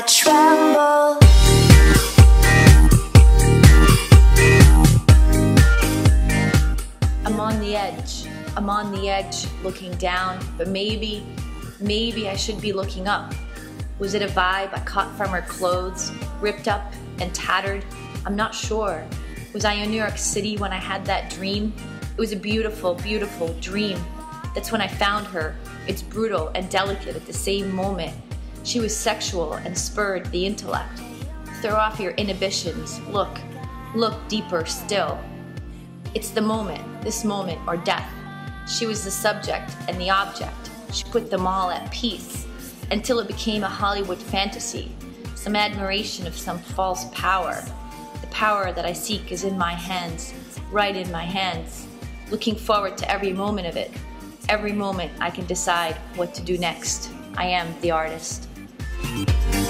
I tremble. I'm on the edge. I'm on the edge looking down, but maybe I should be looking up. Was it a vibe I caught from her clothes, ripped up and tattered? I'm not sure. Was I in New York City when I had that dream? It was a beautiful, beautiful dream. That's when I found her. It's brutal and delicate at the same moment. She was sexual and spurred the intellect. Throw off your inhibitions. Look deeper still. It's the moment, this moment or death. She was the subject and the object. She put them all at peace until it became a Hollywood fantasy, some admiration of some false power. The power that I seek is in my hands, right in my hands. Looking forward to every moment of it. Every moment I can decide what to do next. I am the artist.